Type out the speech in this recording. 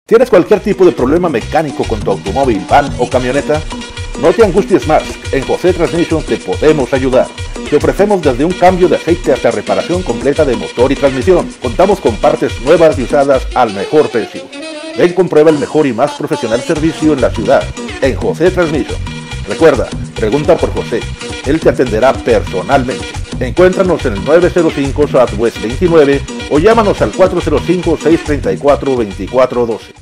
¿Tienes cualquier tipo de problema mecánico con tu automóvil, van o camioneta? No te angusties más, en José Transmission te podemos ayudar. Te ofrecemos desde un cambio de aceite hasta reparación completa de motor y transmisión. Contamos con partes nuevas y usadas al mejor precio. Ven, comprueba el mejor y más profesional servicio en la ciudad, en José Transmission. Recuerda, pregunta por José, él te atenderá personalmente. Encuéntranos en el 905 Southwest 29 o llámanos al 405-634-2412.